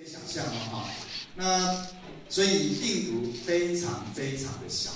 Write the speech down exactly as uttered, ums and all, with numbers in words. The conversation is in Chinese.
想象嘛哈，那所以病毒非常非常的小，